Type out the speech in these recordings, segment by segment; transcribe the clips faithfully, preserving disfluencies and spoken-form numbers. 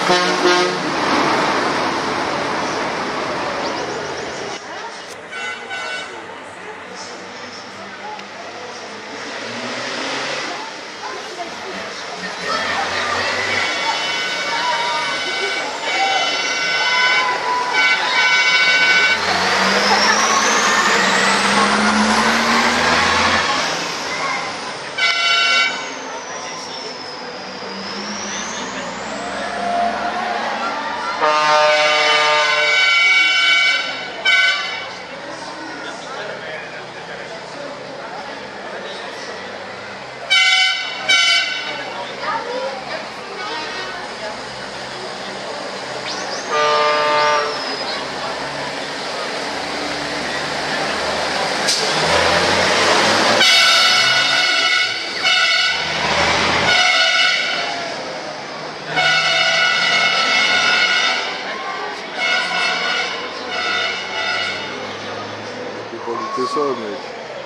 C'est ça, mec.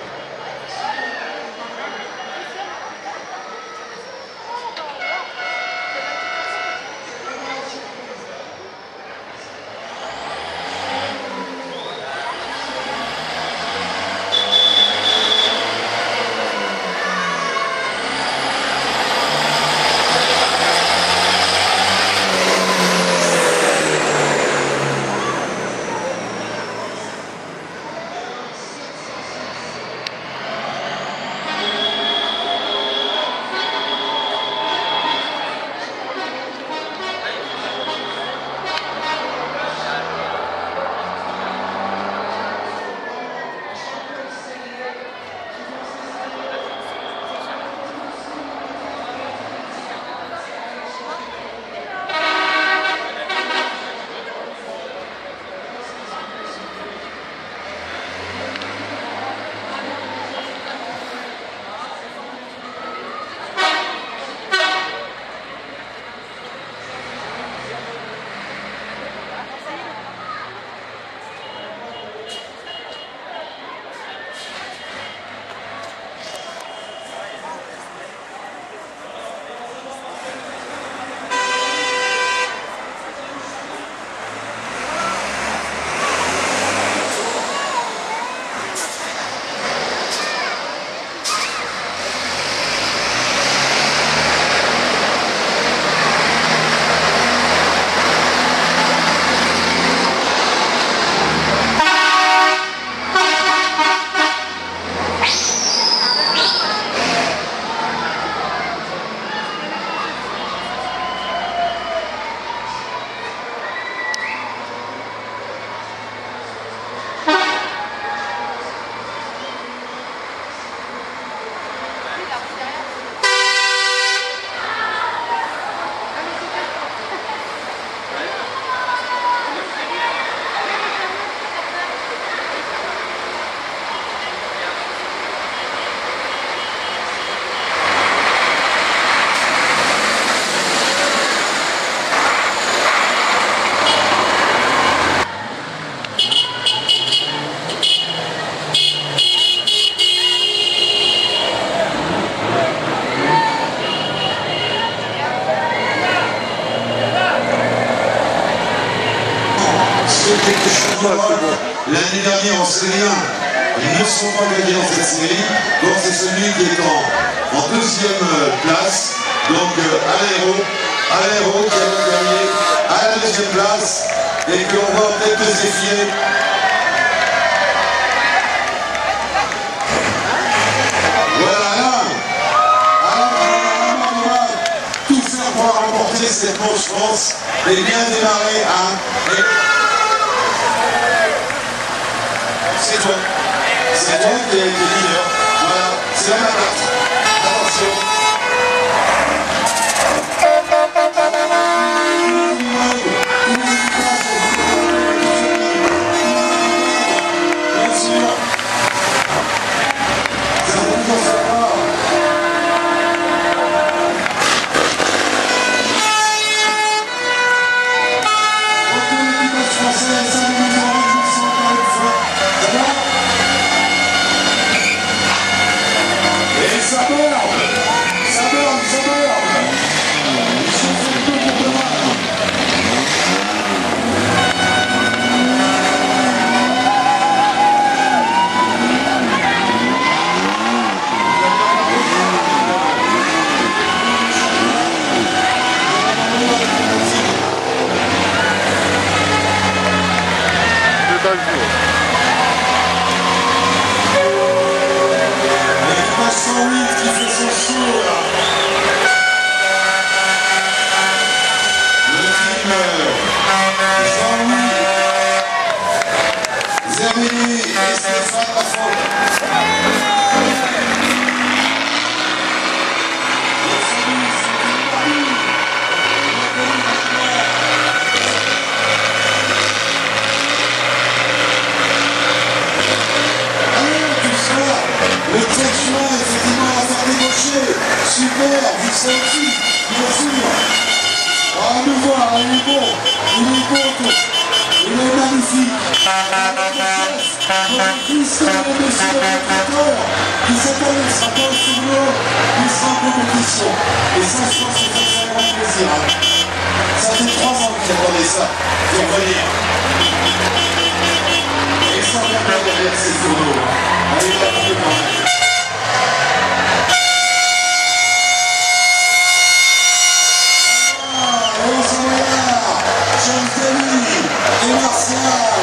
L'année dernière en Série un, ils ne sont pas gagnés dans cette série, donc c'est celui qui est en, en deuxième place, donc euh, à l'aéro, à l'aéro qui a gagné à la deuxième place, et qu'on va peut-être défier. Voilà, là, alors on va tout faire pour remporter cette manche France, et bien démarrer à... Et... C'est toi. C'est toi qui es le leader. Voilà, c'est la carte. Attention. Bien sûr. Ça vous en fait pas. Retour l'équipage français, ça nous met en réjouissant encore une fois. D'abord. Le treize juin, effectivement, la faire débaucher. Super, vous ça aussi, bien sûr. Ah, nous voir, il est beau, il est beau, il est magnifique. Notre fils, mesdames et messieurs, notre cœur, qui cette année sera pas au souvenir, il sera en compétition. Et ça, je pense que ça fait un grand plaisir. Hein. Ça fait trois ans que j'attendais ça, pour venir. Et ça vient pas derrière ces tourneaux. Allez, la vie quand même. Et Martial.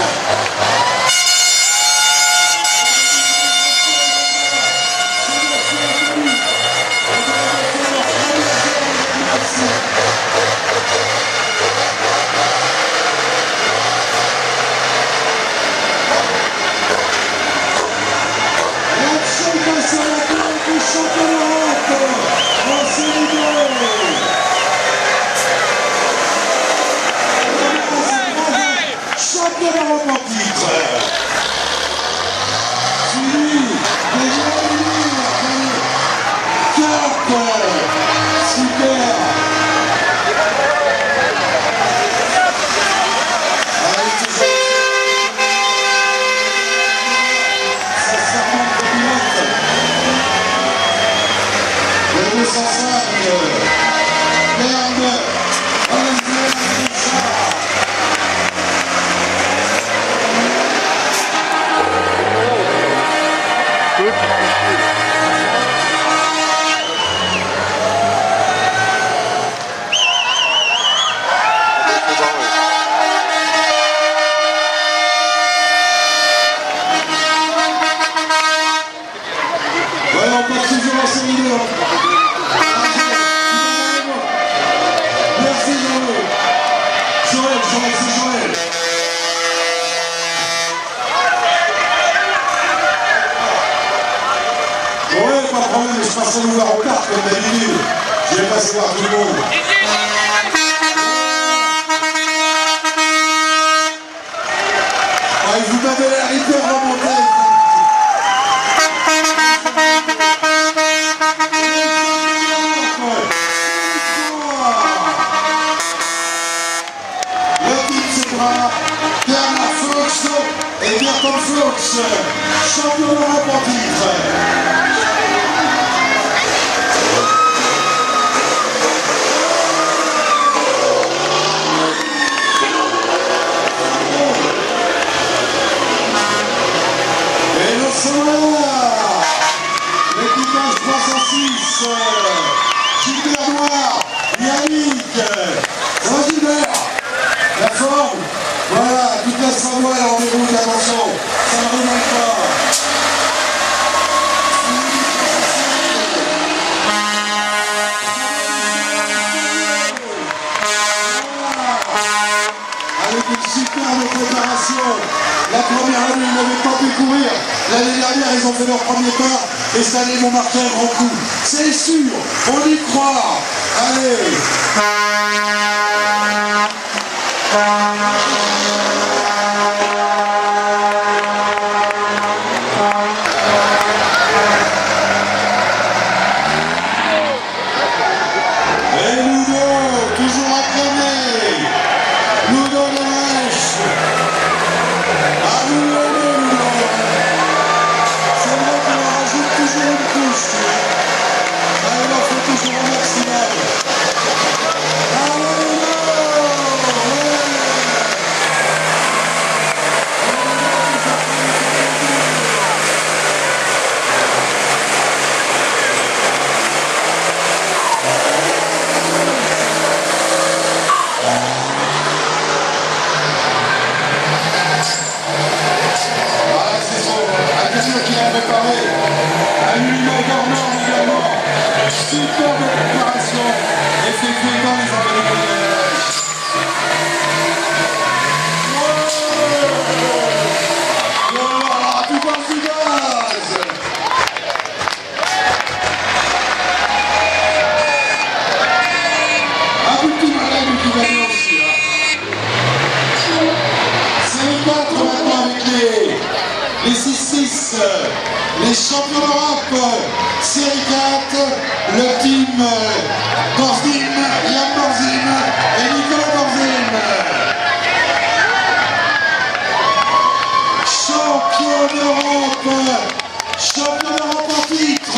Je passe à nous voir au parc comme d'habitude. Je vais passer voir tout le monde. Ah, vous m'avez l'air hyper remonté. L'équipe Zebra, Bernard Fox et Bertrand Fox, champion d'Europe en titre. L'équipage trois cent six, Gilbert Noir, Yannick, ça va Gilbert? La forme? Voilà, toute la Savoie est en déroute, attention, ça ne remonte pas. Avec une superbe préparation. La première année, ils n'avaient pas pu courir. L'année dernière, ils ont fait leur premier pas. Et cette année, ils vont marquer un grand coup. C'est sûr, on y croit. Allez. Et Ludo, toujours acclamé. Ludo Lèche. Ah, Ludo, Ludo. C'est vrai qu'on en rajoute toujours une couche. Ah, il en faut toujours un maximum. Allez, Ludo. Qui a préparé un minimum dormant également. Superbe préparation effectuée dans les Académies de la Neige. Voilà, tout dans du gaz. Un peu de tout malade qui va bien aussi. Hein. C'est les quatre maintenant avec les, les six six. les champions d'Europe, série quatre, le team Borzim, Yann Borzim et Nicolas Borzim. Champion d'Europe, champion d'Europe en titre.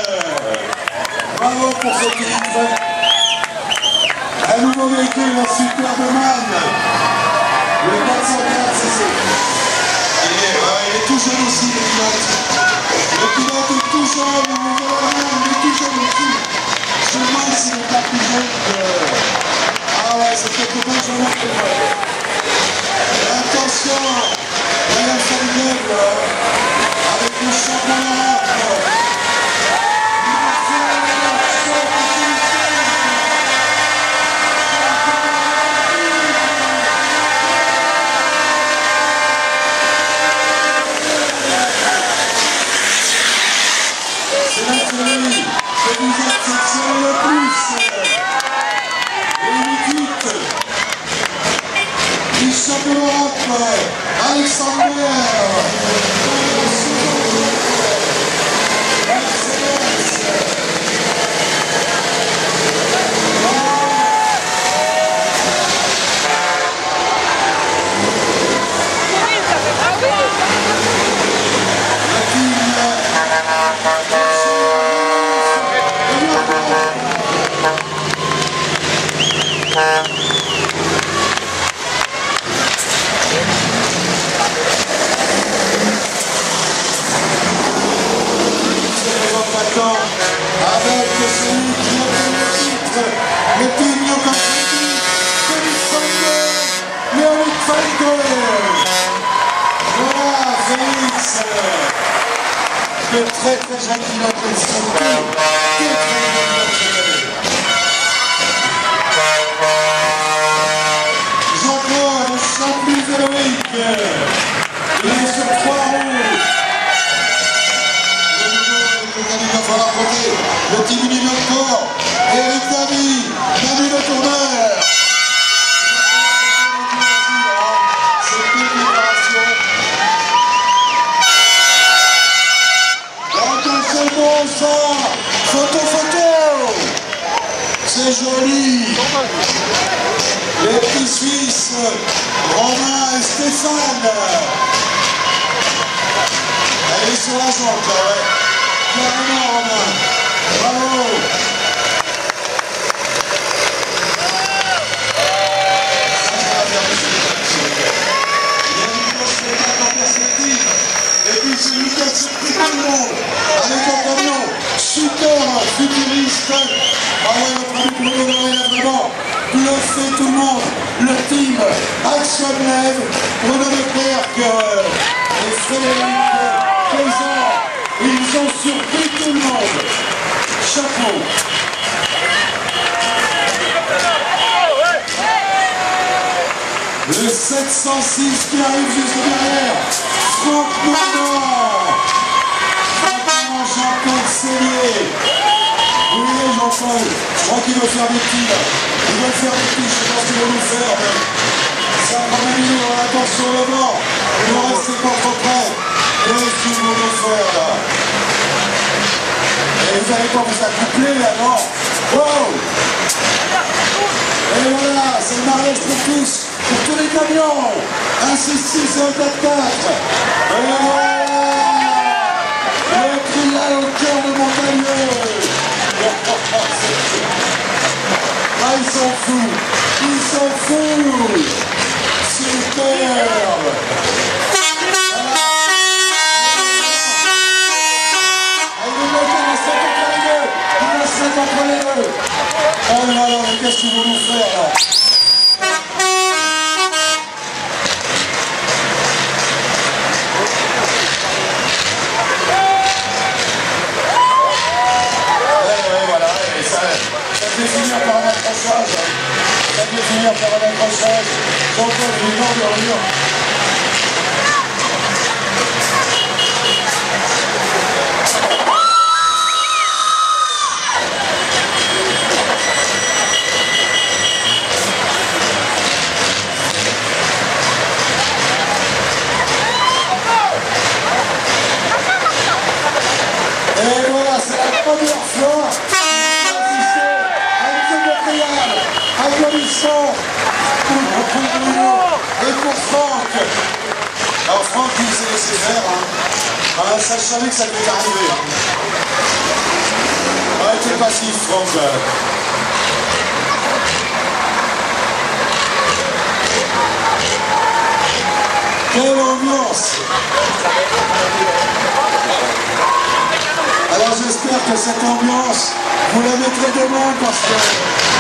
Bravo pour ce titre. Un nouveau véhicule, un Superman. Le quatre cent quatre C C. Il est, euh, il est tout jeune aussi, le pilote. Le pilote est tout jeune, il est tout jeune aussi. Je me demande s'il n'est pas plus jeune que... Ah ouais, c'est quelque chose que je vois que moi. Attention, Ryan Ferdinand avec le champion d'Europe. C'est la série que vous affectionnez le plus. Et l'équipe du champion d'Europe, Alexander. Avec celui qui a gagné le titre, le team Yokohama, Félix Sander, Léonic Falco. Voilà Félix, de très très jeunes pilotes de surtout, très très jeunes pilotes. Jean-Claude Champly-Véloïc, il est sur trois roues. Il va falloir compter le team Unimog, Eric David, Manu Le Tourneur. C'est une préparation. Attention bon ça, photo photo. C'est joli. Les petits Suisses, Romain et Stéphane. Elle est sur la jambe là, ouais. Carrément, Romain. Bravo. Ça, ça va faire des. Il y a une grosse spectacle en perspective. Et puis celui qui a surpris tout le monde avec un camion super futuriste. Ah ouais, notre ami Bruno Doré a vraiment bluffé tout le monde. Le team Action Lève, Bruno Leclerc et Frédéric Paysan. Ils ont surpris tout le monde. Chapeau. Le sept cent six qui arrive juste derrière. Franck Mordor. Franck Jean-Paul Sellier. Oui, Jean-Paul. Je crois qu'il veut faire des tirs. Il veut faire des tirs. Je sais pas ce qu'il va nous faire. Mais ça va même nous. Attention devant. Ne restez pas trop près. Qu'est-ce qu'ils vont nous faire là? Et vous allez pas vous accoupler là, non? Wow! Et voilà, c'est le mariage pour tous, pour tous les camions. Un six six et un quatre quatre. Et voilà! Le trial au cœur de Montagneux. Ah, ils sont fous. Ils sont fous. Superbe. Contre les deux. Oh là là, mais qu'est-ce qu'ils vont nous faire là? Ouais, ouais, voilà, et ça, ça devait finir par un accrochage. Ça devait finir par un accrochage. Donc, il est mort de rire. première fois, assisté à une seconde réale, applaudissements pour, pour Bruno et pour Franck. Alors Franck, il s'est laissé faire, hein. Ah, ça, je savais que ça devait arriver. Ah, t'es passif, Franck. Quelle ambiance! Alors j'espère que cette ambiance, vous la mettrez demain parce que